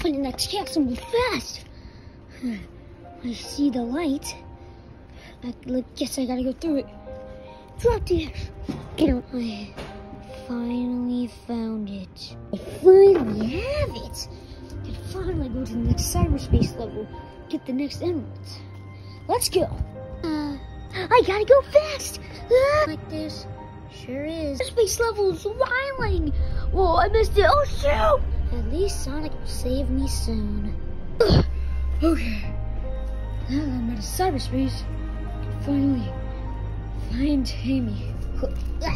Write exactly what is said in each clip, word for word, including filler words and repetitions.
Find the next castle move fast. I see the light. I guess I gotta go through it. Drop dash. Get out. I finally found it. I finally have it. I can finally go to the next cyberspace level. Get the next emeralds. Let's go. Uh, I gotta go fast. Ah. Like this. Sure is. The space level is wilding. Whoa, I missed it. Oh, shoot. At least Sonic will save me soon. Ugh. Okay. Now that I'm out of cyberspace, I can finally find Amy. I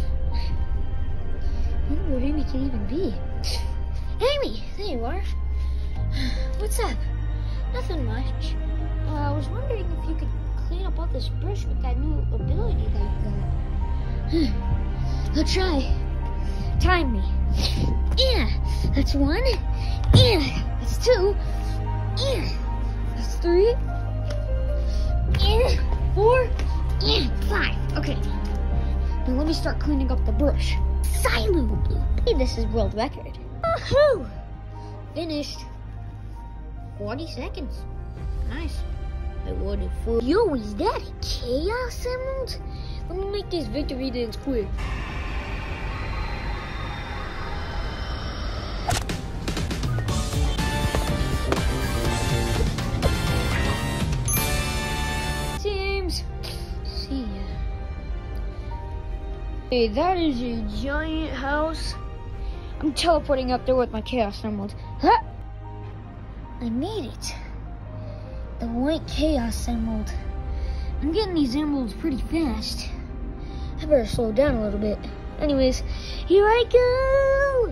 wonder where Amy can even be. Amy, there you are. What's up? Nothing much. Uh, I was wondering if you could clean up all this brush with that new ability that you got. I'll try. Time me. Yeah, that's one. Yeah, that's two. Yeah, that's three. Yeah, four. Yeah, five. Okay. Now let me start cleaning up the brush. Silo blue. Hey, this is world record. Woohoo! Finished. forty seconds. Nice. I wanted four. Yo, is that a chaos emerald? Let me make this victory dance quick. Teams. See ya. Hey, that is a giant house. I'm teleporting up there with my chaos emerald. Huh? I made it. The white chaos emerald. I'm getting these emeralds pretty fast. I better slow down a little bit. Anyways, here I go!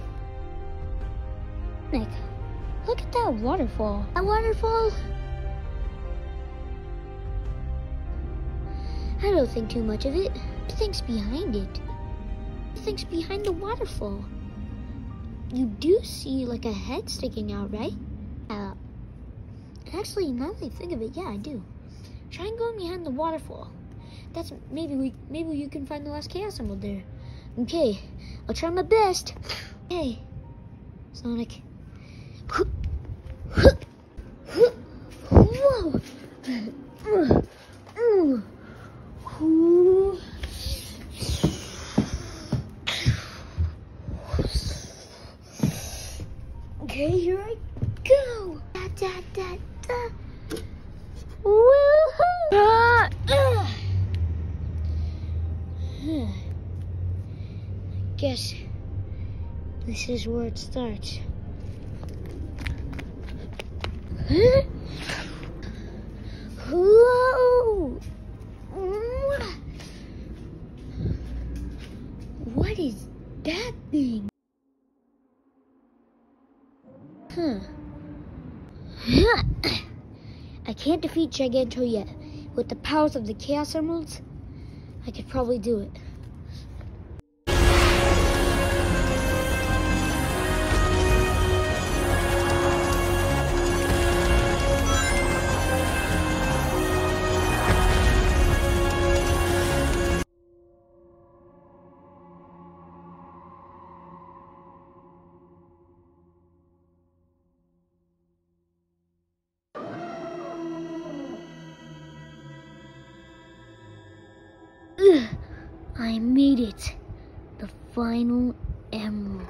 Nick, look at that waterfall. That waterfall? I don't think too much of it. What do you think's behind it? What do you think's behind the waterfall? You do see like a head sticking out, right? Uh, actually, now that I think of it, yeah, I do. Try and go behind the waterfall. That's maybe we maybe you can find the last chaos emerald there. Okay, I'll try my best. Hey, Sonic. Whoa. Okay, here I go. Da da da da. Woohoo! Ah, uh. Guess this is where it starts. Huh? Whoa! What is that thing? Huh. I can't defeat Giganto yet. With the powers of the Chaos Emeralds, I could probably do it. I made it. The final emerald.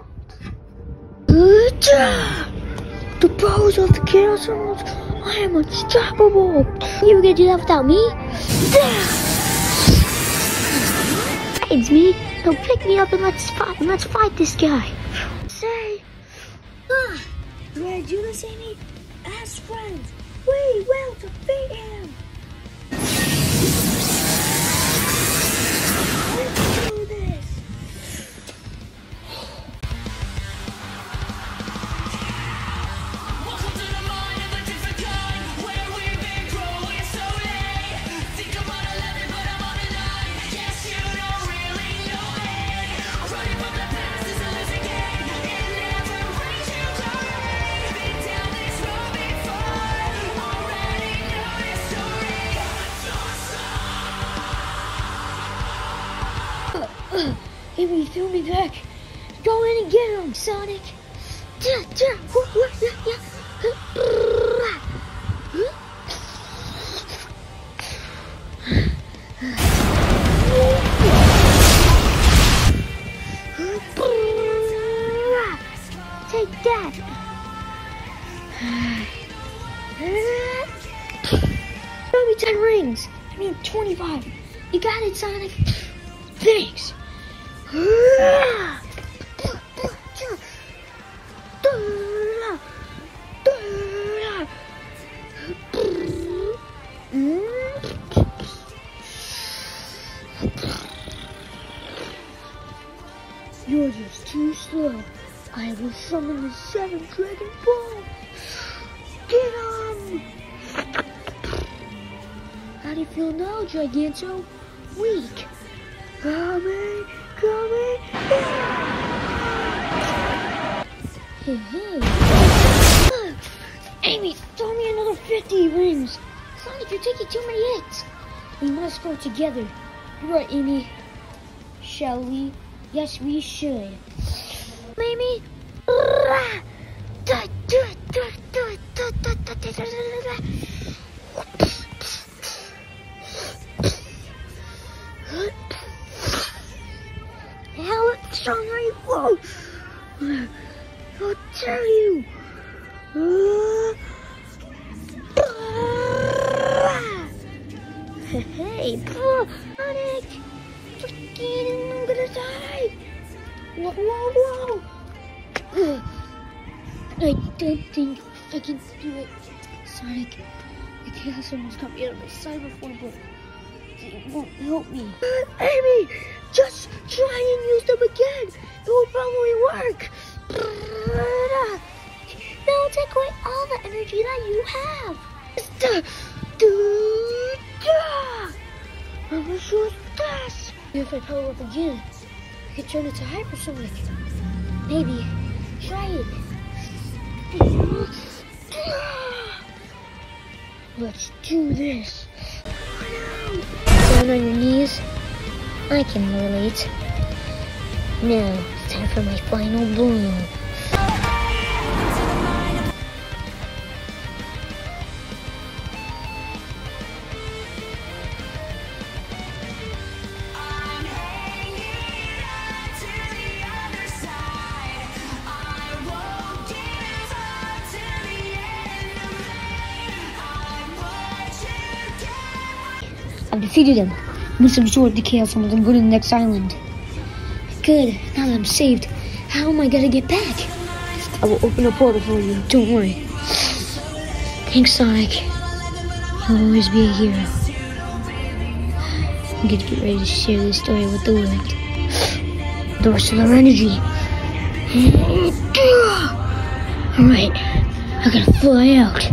The powers of the Chaos Emeralds. I am unstoppable. You were gonna do that without me? It's me. So pick me up and let's fight. And let's fight this guy. Say, ah, you wanna do this, Amy? As friends, we will defeat him. Amy, threw me back. Go in and get him, Sonic. Take that. Show me ten rings. I mean twenty-five. You got it, Sonic. Thanks. You're just too slow. I will summon the seven dragon balls. Get on! How do you feel now, Giganto? Weak. Coming, coming. Hey, hey. Amy, throw me another fifty rings. Sonic, you're taking too many hits. We must go together. You're right, Amy. Shall we? Yes, we should. Amy. How strong are you? Whoa! I'll tell you. Hey, Sonic! Freaking, I'm gonna die! Whoa, whoa, whoa! I don't think I can do it. Sonic, the chaos almost got me out of my cyber form, but it won't help me. Uh, Amy, just try and use them again. It will probably work. They'll take away all the energy that you have. I'm sure this. If I power up again, I could turn it to hypersonic. Maybe. Try it. Let's do this. Down on your knees. I can relate. Now it's time for my final bloom. I've defeated him. Must absorb the chaos and go to the next island. Good. Now that I'm saved, how am I gonna get back? I will open a portal for you. Don't worry. Thanks, Sonic. You'll always be a hero. I'm gonna get ready to share this story with the world. The rest of our energy. Alright. I gotta fly out.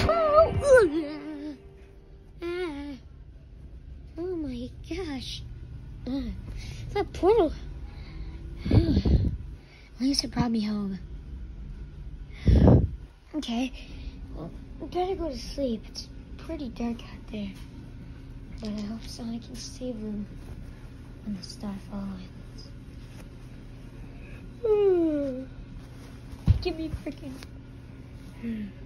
Oh my gosh. Uh, that portal. At least it brought me home. Okay. Well, I better go to sleep. It's pretty dark out there. But I hope Sonic can save them on the Starfall Islands. Give me freaking.